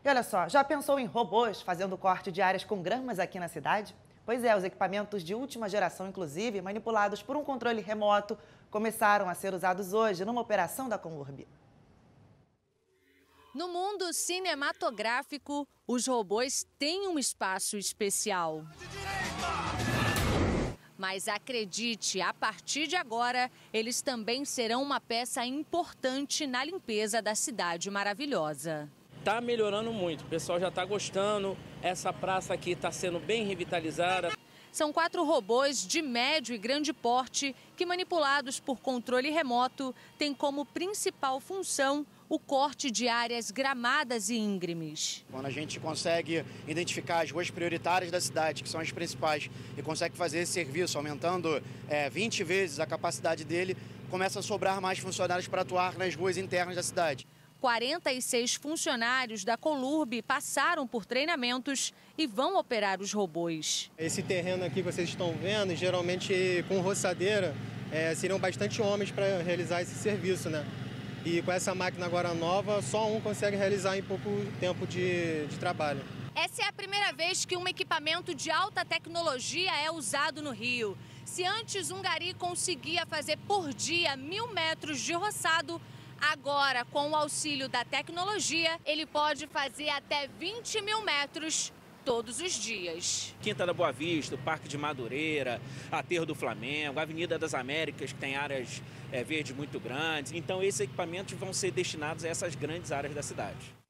E olha só, já pensou em robôs fazendo corte de áreas com gramas aqui na cidade? Pois é, os equipamentos de última geração, inclusive, manipulados por um controle remoto, começaram a ser usados hoje numa operação da Conurb. No mundo cinematográfico, os robôs têm um espaço especial. Mas acredite, a partir de agora, eles também serão uma peça importante na limpeza da cidade maravilhosa. Está melhorando muito, o pessoal já está gostando, essa praça aqui está sendo bem revitalizada. São 4 robôs de médio e grande porte que, manipulados por controle remoto, têm como principal função o corte de áreas gramadas e íngremes. Quando a gente consegue identificar as ruas prioritárias da cidade, que são as principais, e consegue fazer esse serviço aumentando 20 vezes a capacidade dele, começa a sobrar mais funcionários para atuar nas ruas internas da cidade. 46 funcionários da Conurb passaram por treinamentos e vão operar os robôs. Esse terreno aqui que vocês estão vendo, geralmente com roçadeira, seriam bastante homens para realizar esse serviço, né? E com essa máquina agora nova, só um consegue realizar em pouco tempo de trabalho. Essa é a primeira vez que um equipamento de alta tecnologia é usado no Rio. Se antes um gari conseguia fazer por dia 1.000 metros de roçado, agora, com o auxílio da tecnologia, ele pode fazer até 20.000 metros todos os dias. Quinta da Boa Vista, o Parque de Madureira, Aterro do Flamengo, a Avenida das Américas, que tem áreas verdes muito grandes. Então, esses equipamentos vão ser destinados a essas grandes áreas da cidade.